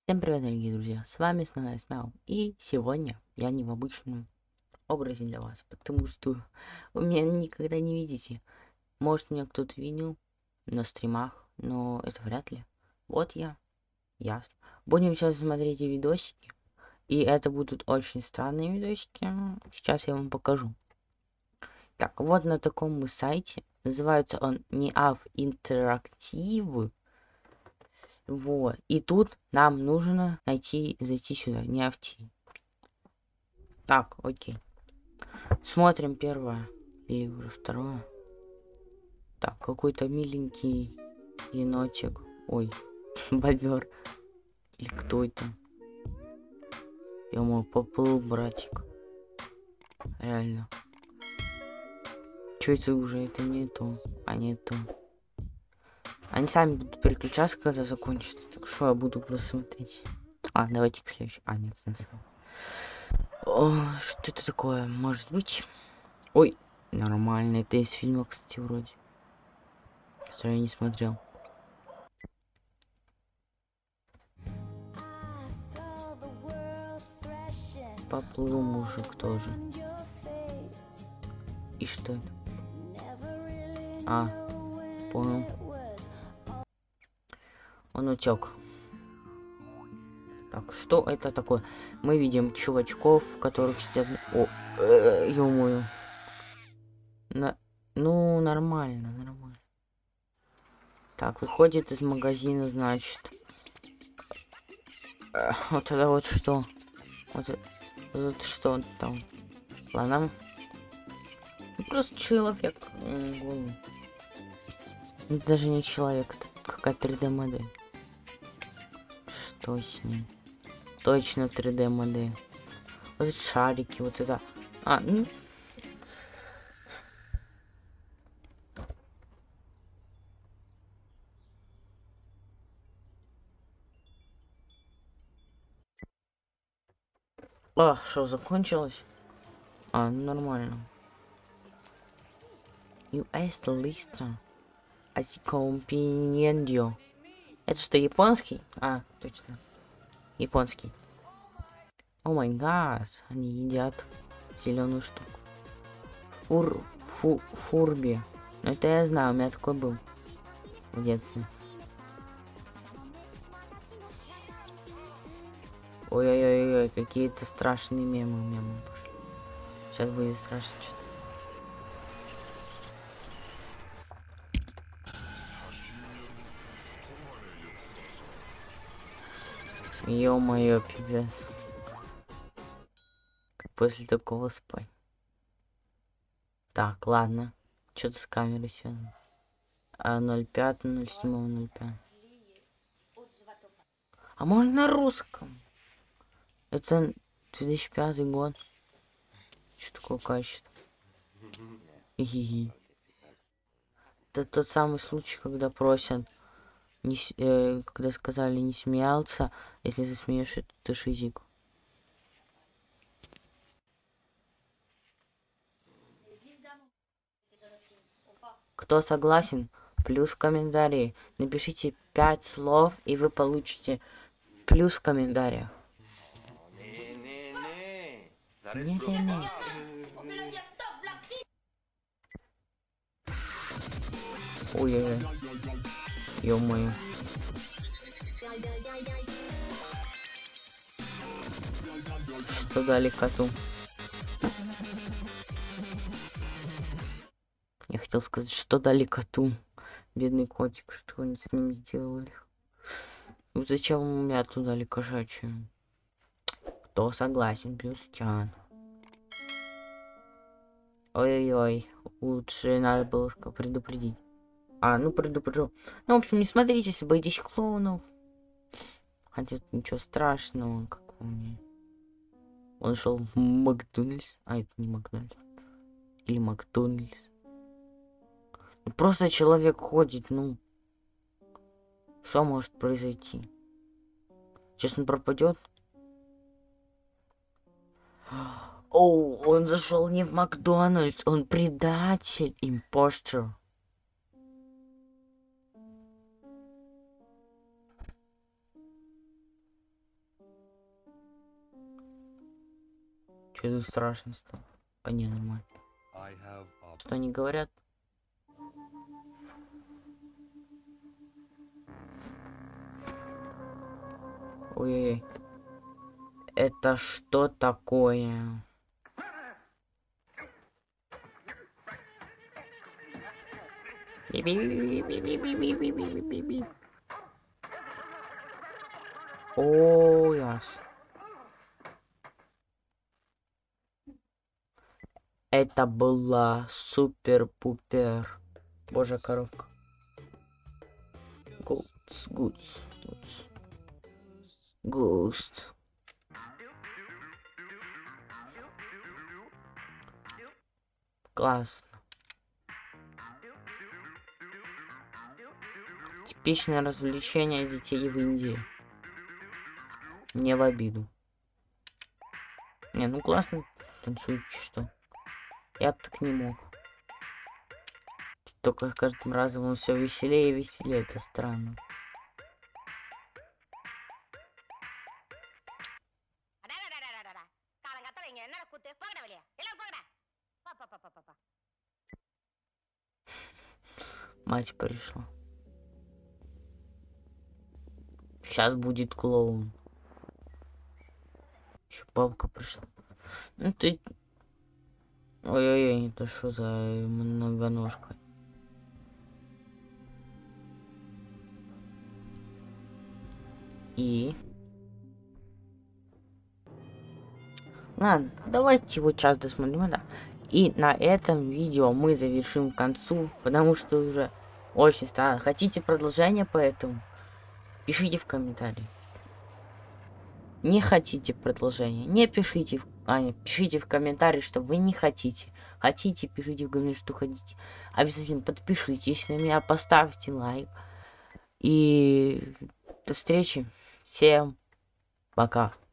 Всем привет, дорогие друзья, с вами снова я, Смяу, и сегодня я не в обычном образе для вас, потому что вы меня никогда не видите. Может, меня кто-то видел на стримах, но это вряд ли. Вот я. Будем сейчас смотреть видосики, и это будут очень странные видосики, сейчас я вам покажу. Так, вот на таком мы сайте, называется он NeAv Interactive. Вот. И тут нам нужно зайти сюда, не авти. Так, окей. Смотрим первое. Или уже второе. Так, какой-то миленький енотик. Ой, бобер. Или кто это? Ё-моё, поплыл, братик. Реально. Чё это уже? Это не то. А не то. Они сами будут переключаться, когда закончится. Так что я буду просто смотреть. А, давайте к следующему. А, нет, не знаю. О, что это такое? Может быть? Ой, нормально. Это из фильма, кстати, вроде. Который я не смотрел. Поплыл мужик тоже. И что это? А, понял. Он утек. Так, что это такое? Мы видим чувачков, в которых сидят... О, ё-моё. Ну, нормально. Так, выходит из магазина, значит. Вот тогда вот что? Вот что он там? Ладно. Ну, просто человек голый. Это даже не человек, это какая-то 3D модель. Что с ним? Точно 3D модель. Вот эти шарики, вот это. А, ну. А, что, закончилось? А, ну нормально. US Listra. Ascompinendio. Это что, японский? А, точно. Японский. О май гад. Они едят зеленую штуку. Фурби. Ну это я знаю, у меня такой был в детстве. Ой-ой-ой, какие-то страшные мемы пошли. Сейчас будет страшно что-то. Ё-моё, пипец. Как после такого спать. Так, ладно. Что-то с камерой сегодня. 05, 07, 05. А можно на русском? Это 2005 год. Что такое качество? Хи-хи. Это тот самый случай, когда просят, когда сказали не смеяться, если засмеешься, то ты шизик. Кто согласен? Плюс в комментарии. Напишите 5 слов, и вы получите плюс в комментариях. Не-не-не. Ой-ой-ой. Ё-моё. Что дали коту? Я хотел сказать, что дали коту. Бедный котик, что они с ним сделали? Ну зачем у меня туда дали кошачью? Кто согласен? Плюс чан. Ой-ой-ой. Лучше надо было предупредить. А, ну предупрежу. Ну, в общем, не смотрите, если боитесь клоунов. Хотя ничего страшного, как у меня. Он шел в Макдональдс. А, это не Макдональдс. Или Макдональдс. Ну, просто человек ходит, ну. Что может произойти? Сейчас он пропадет. О, он зашел не в Макдональдс, он предатель, импостер. Что-то страшно стало. А не, нормально. Что они говорят? Ой-ой-ой. Это что такое? Би-би-би-би-би-би-би-би-би-би-би. О, ясно. Это была супер-пупер. Боже, коровка. Гудс, гудс, гудс. Густ. Классно. Типичное развлечение детей в Индии. Не в обиду. Не, ну классно танцуют, что. Я б так не мог. Только каждым разом он все веселее и веселее. Это странно. Мать пришла. Сейчас будет клоун. Еще бабка пришла. Ну ты... Ой-ой-ой, это что за многоножка? И... Ладно, давайте вот сейчас досмотрим, да. И на этом видео мы завершим к концу, потому что уже очень странно. Хотите продолжение по этому? Пишите в комментарии. Не хотите продолжения? Не пишите. Пишите в комментарии, что вы не хотите. Хотите, пишите в комментарии, что хотите. Обязательно подпишитесь на меня, поставьте лайк. И до встречи. Всем пока.